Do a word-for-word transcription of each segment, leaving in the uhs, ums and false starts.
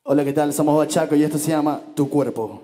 Hola, ¿qué tal? Somos Bachaco y esto se llama Tu Cuerpo.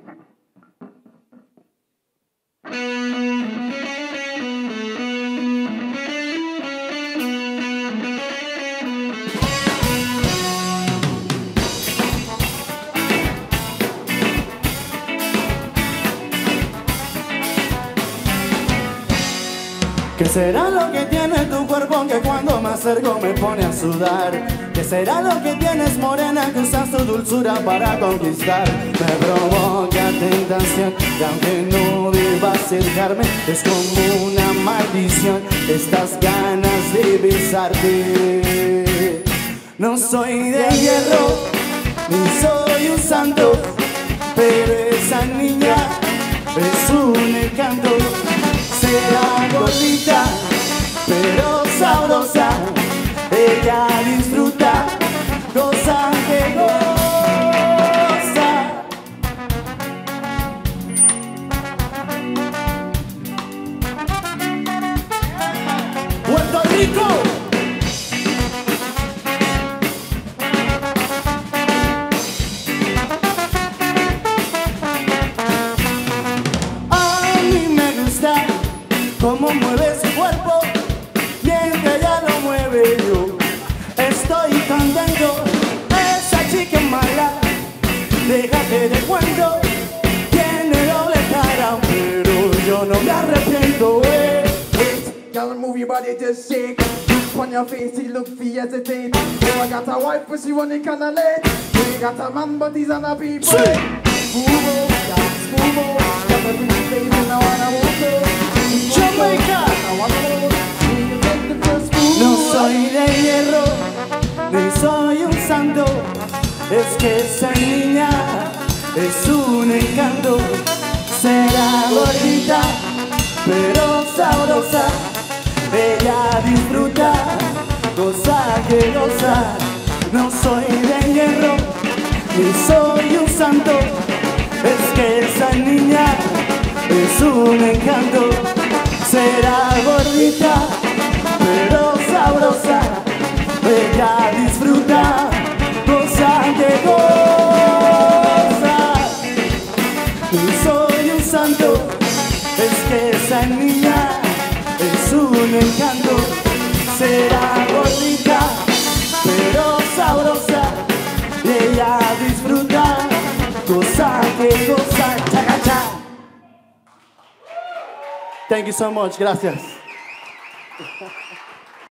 ¿Qué será lo que tiene tu cuerpo que cuando me acerco me pone a sudar? ¿Qué será lo que tienes, morena, que usas tu dulzura para conquistar? Me provoca tentación y aunque no deba acercarme, es como una maldición estas ganas de besarte. No soy de hierro, ni soy un santo, pero esa niña es un encanto. Será gordita, pero sabrosa, ella disfruta, goza que goza. ¡Puerto Rico! Cómo mueve su cuerpo, bien que ella lo mueve yo. Estoy contento, esa chica es mala, déjate de cuento, tiene doble cara, pero yo no me arrepiento, eh. Girl, move your body, just shake. Look on your face, you look free as it ain't. Oh, I got a wife, but she running kinda late. We got a man, but he's on a people. Move on, yes, move on. Got a pretty face and I wanna move on. Jamaica. No soy de hierro, ni soy un santo, es que esa niña es un encanto. Será gordita, pero sabrosa, ella disfruta, goza que goza. No soy de hierro, ni soy un santo, es que esa niña es un encanto. Será gordita, pero sabrosa, ella disfruta, goza que goza. No soy un santo, es que esa niña es un encanto. Será gordita, pero sabrosa, ella disfruta, goza que goza. Chaca, cha. Thank you so much. Gracias.